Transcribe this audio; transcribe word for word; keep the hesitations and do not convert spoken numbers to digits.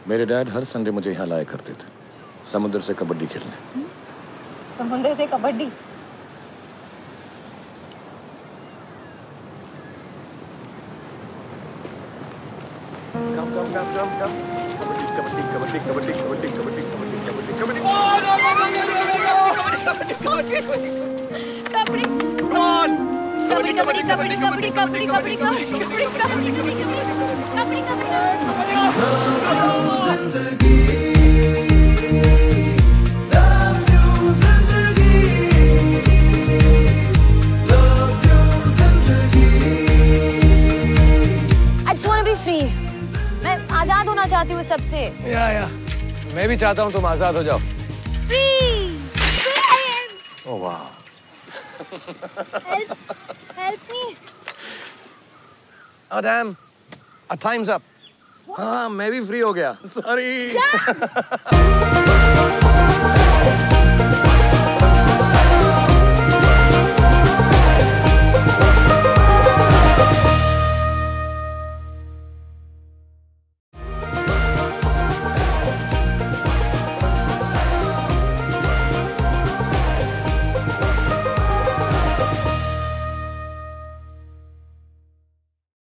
मेरे डैड हर संडे मुझे यहाँ लाया करते थे समुद्र से कबड्डी खेलने। समुद्र से कबड्डी? कम कम कम कम कम kabaddi kabaddi kabaddi kabaddi kabaddi kabaddi kabaddi kabaddi kabaddi kabaddi kabaddi kabaddi kabaddi kabaddi kabaddi kabaddi I just want to be free. मैं आजाद होना चाहती हूँ सबसे। या या मैं भी चाहता हूँ तुम आजाद हो जाओ। Free, free. Oh wow. Help, help me. Oh damn, our time's up. हाँ मैं भी फ्री हो गया। Sorry.